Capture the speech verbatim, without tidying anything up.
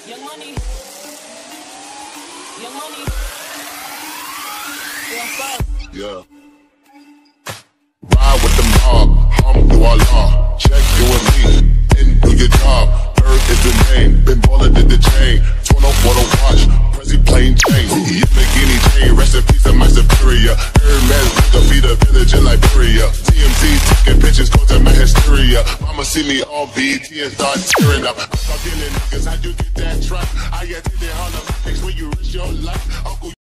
Young money. Young money. Young fuck. Yeah. Ride with the mob, hum through our law. Check you and me, and do your job. Earth is the name, been ballin' did the chain. Torn off for the watch, Prezi plain Jane. You make any chain, rest in peace of my superior. Hermes nigga feed a village in Liberia. T M Z taking pictures, go to my hysteria. Mama see me on B E T and start tearing up. I'm talking to niggas, how'd you get that truck? I had to the hollow, when you risk your life. Uncle